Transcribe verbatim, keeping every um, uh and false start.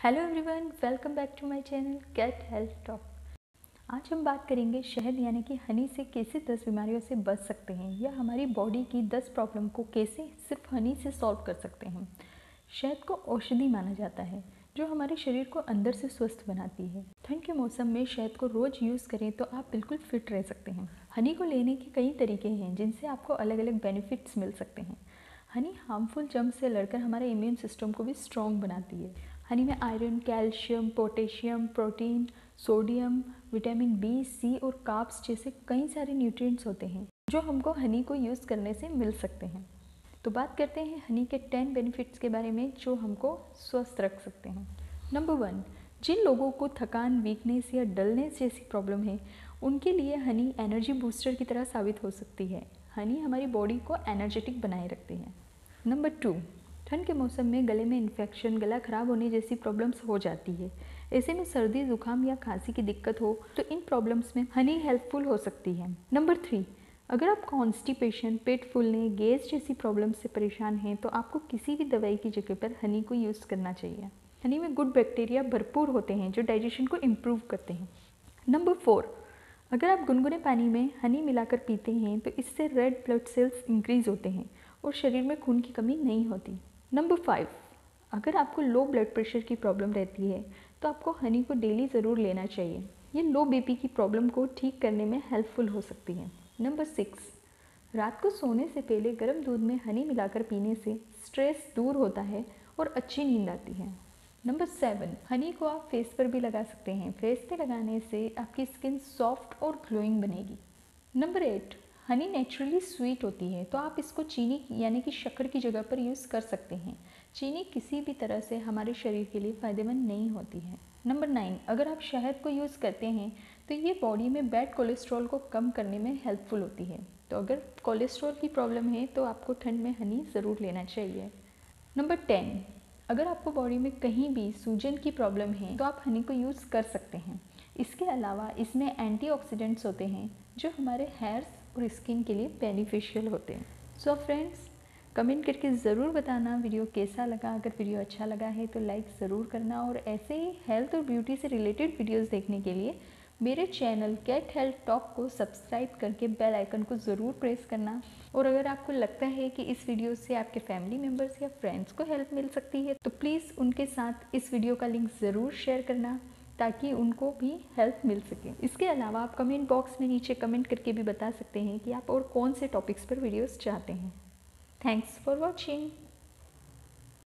Hello everyone, welcome back to my channel get health talk. आज हम बात करेंगे शहद यानी कि हनी से कैसे दस बीमारियों से बच सकते हैं या हमारी बॉडी की दस प्रॉब्लम को कैसे सिर्फ हनी से सॉल्व कर सकते हैं। शहद को औषधि माना जाता है जो हमारे शरीर को अंदर से स्वस्थ बनाती है। ठंड के मौसम में शहद को रोज़ यूज़ करें तो आप बिल्कुल फिट रह सकते हैं। हनी को लेने के कई तरीके हैं जिनसे आपको अलग अलग बेनिफिट्स मिल सकते हैं। हनी हार्मफुल जर्म से लड़कर हमारे इम्यून सिस्टम को भी स्ट्रॉन्ग बनाती है। हनी में iron, calcium, potassium, protein, sodium, vitamin B, C और कार्ब्स जैसे कई सारे न्यूट्रिएंट्स होते हैं जो हमको हनी को यूज़ करने से मिल सकते हैं। तो बात करते हैं हनी के टेन बेनिफिट्स के बारे में जो हमको स्वस्थ रख सकते हैं। नंबर वन, जिन लोगों को थकान, वीकनेस या डलनेस जैसी प्रॉब्लम है उनके लिए हनी एनर्जी बूस्टर की तरह साबित हो सकती है। हनी हमारी बॉडी को एनर्जेटिक बनाए रखती है। नंबर टू, ठंड के मौसम में गले में इन्फेक्शन, गला खराब होने जैसी प्रॉब्लम्स हो जाती है। ऐसे में सर्दी, जुकाम या खांसी की दिक्कत हो तो इन प्रॉब्लम्स में हनी हेल्पफुल हो सकती है। नंबर थ्री, अगर आप कॉन्स्टिपेशन, पेट फूलने, गैस जैसी प्रॉब्लम से परेशान हैं तो आपको किसी भी दवाई की जगह पर हनी को यूज़ करना चाहिए। हनी में गुड बैक्टीरिया भरपूर होते हैं जो डाइजेशन को इम्प्रूव करते हैं। नंबर फोर, अगर आप गुनगुने पानी में हनी मिलाकर पीते हैं तो इससे रेड ब्लड सेल्स इंक्रीज होते हैं और शरीर में खून की कमी नहीं होती। नंबर फाइव, अगर आपको लो ब्लड प्रेशर की प्रॉब्लम रहती है तो आपको हनी को डेली ज़रूर लेना चाहिए। ये लो बीपी की प्रॉब्लम को ठीक करने में हेल्पफुल हो सकती है। नंबर सिक्स, रात को सोने से पहले गर्म दूध में हनी मिलाकर पीने से स्ट्रेस दूर होता है और अच्छी नींद आती है। नंबर सेवन, हनी को आप फेस पर भी लगा सकते हैं। फेस पे लगाने से आपकी स्किन सॉफ्ट और ग्लोइंग बनेगी। Number eight, honey naturally sweet होती है तो आप इसको चीनी यानी कि शक्कर की जगह पर यूज़ कर सकते हैं। चीनी किसी भी तरह से हमारे शरीर के लिए फ़ायदेमंद नहीं होती है। नंबर नाइन, अगर आप शहद को यूज़ करते हैं तो ये बॉडी में बैड कोलेस्ट्रॉल को कम करने में हेल्पफुल होती है। तो अगर कोलेस्ट्रॉल की प्रॉब्लम है तो आपको ठंड में हनी ज़रूर लेना चाहिए। नंबर टेन, अगर आपको बॉडी में कहीं भी सूजन की प्रॉब्लम है तो आप हनी को यूज़ कर सकते हैं। इसके अलावा इसमें एंटीऑक्सीडेंट्स होते हैं जो हमारे हेयर्स और स्किन के लिए बेनिफिशियल होते हैं। सो फ्रेंड्स, कमेंट करके ज़रूर बताना वीडियो कैसा लगा। अगर वीडियो अच्छा लगा है तो लाइक ज़रूर करना और ऐसे ही हेल्थ और ब्यूटी से रिलेटेड वीडियोस देखने के लिए मेरे चैनल गेट हेल्थ टॉक को सब्सक्राइब करके बेल आइकन को ज़रूर प्रेस करना। और अगर आपको लगता है कि इस वीडियो से आपके फैमिली मेम्बर्स या फ्रेंड्स को हेल्प मिल सकती है तो प्लीज़ उनके साथ इस वीडियो का लिंक ज़रूर शेयर करना ताकि उनको भी हेल्प मिल सके। इसके अलावा आप कमेंट बॉक्स में नीचे कमेंट करके भी बता सकते हैं कि आप और कौन से टॉपिक्स पर वीडियोस चाहते हैं। Thanks for watching.